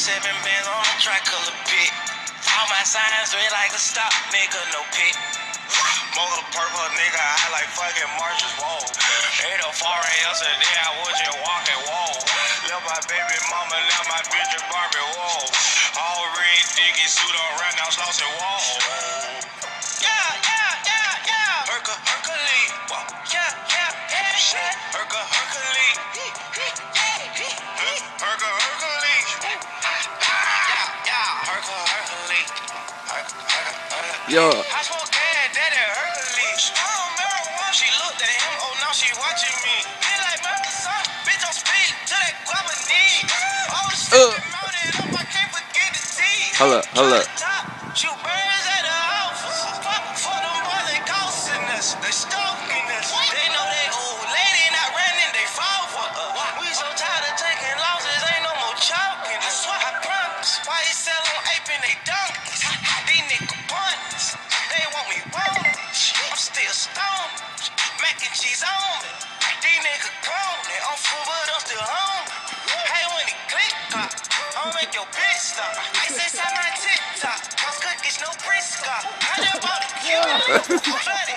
7 bands on a tricolor pit. All my signs red like a stop, nigga, no pit. Mocha purple, nigga, I like fucking Marshall's wall. Ain't no foreign yesterday, I was just walking wall. Left my baby mama, now my bitch is Barbie wall. All red, diggy suit on right now, lost in wall. Hercules. Hercules. Yo. I smoke gas, daddy Hercules. She looked at him, oh now she watching me. He like my son, bitch on speed to that guapanese. All the shit mounted up, I can't forget the tea. Hold up. Shoot birds at the office. For them boys, they costing us. They stalking us. They know they old lady not running, they fall for us. We so tired of taking losses, ain't no more chalking us. I promise. Why you sell on ape and they donkeys? These niggas bunnies. They want me wrong. I'm still stoned. Mac and cheese on me. These niggas grown. They on food, but I'm still home. Hey, when he click, I'll make your bitch stop. I say, sign my TikTok. Cookies, no Briscoe. I just bought a cute.